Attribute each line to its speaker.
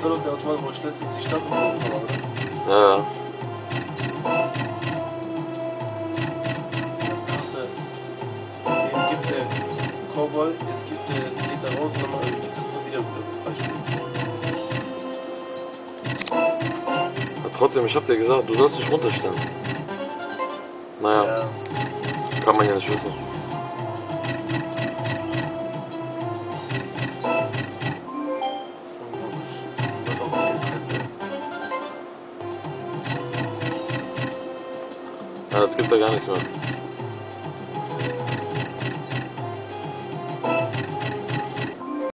Speaker 1: war doch der Automat, wo ich letztens die Stadt umgebaut habe, oder?
Speaker 2: Ja, ja.
Speaker 1: Krasse. Eben gibt der Cowboy, jetzt geht er raus, nochmal irgendwie kriegt wieder Beispiel.
Speaker 2: Aber trotzdem, ich hab dir gesagt, du sollst dich runterstellen. Naja,
Speaker 1: Ja.
Speaker 2: kann man ja nicht wissen.
Speaker 1: Unglaublich. Wird auch 10 Cent, ey.
Speaker 2: Ja, jetzt gibt er gar nichts mehr.